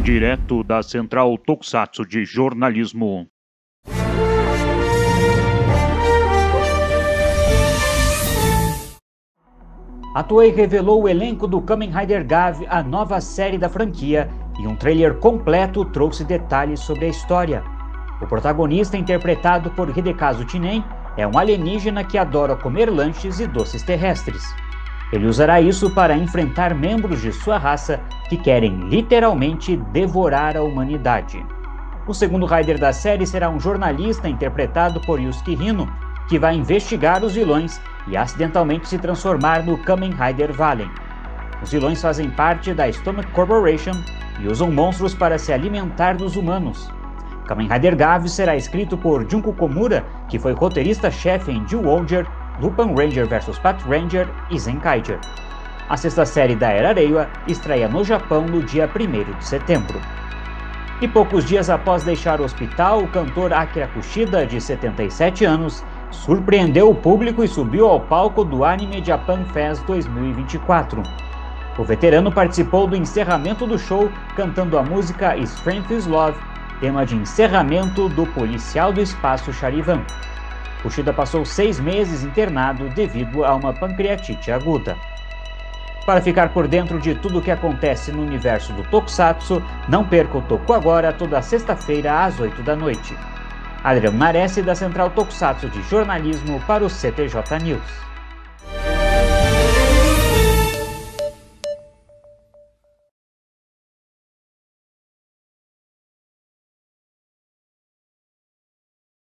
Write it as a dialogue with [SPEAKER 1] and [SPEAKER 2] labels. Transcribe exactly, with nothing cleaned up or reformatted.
[SPEAKER 1] Direto da Central Tokusatsu de Jornalismo.
[SPEAKER 2] A Toei revelou o elenco do Kamen Rider Gav, a nova série da franquia, e um trailer completo trouxe detalhes sobre a história. O protagonista, interpretado por Hidekazu Tinen, é um alienígena que adora comer lanches e doces terrestres. Ele usará isso para enfrentar membros de sua raça que querem literalmente devorar a humanidade. O segundo Rider da série será um jornalista interpretado por Yusuke Hino, que vai investigar os vilões e acidentalmente se transformar no Kamen Rider Valen. Os vilões fazem parte da Stomach Corporation e usam monstros para se alimentar dos humanos. Kamen Rider Gav será escrito por Junko Komura, que foi roteirista-chefe em Zyuohger, Lupin Ranger versus Pat Ranger e Zenkaiger. A sexta série da Era Reiwa estreia no Japão no dia primeiro de setembro. E poucos dias após deixar o hospital, o cantor Akira Kushida, de setenta e sete anos, surpreendeu o público e subiu ao palco do Anime Japan Fest dois mil e vinte e quatro. O veterano participou do encerramento do show cantando a música Strength is Love, tema de encerramento do Policial do Espaço Charivan. Kushida passou seis meses internado devido a uma pancreatite aguda. Para ficar por dentro de tudo o que acontece no universo do Tokusatsu, não perca o Toku Agora toda sexta-feira às oito da noite. Adriano Nares, da Central Tokusatsu de Jornalismo, para o C T J News.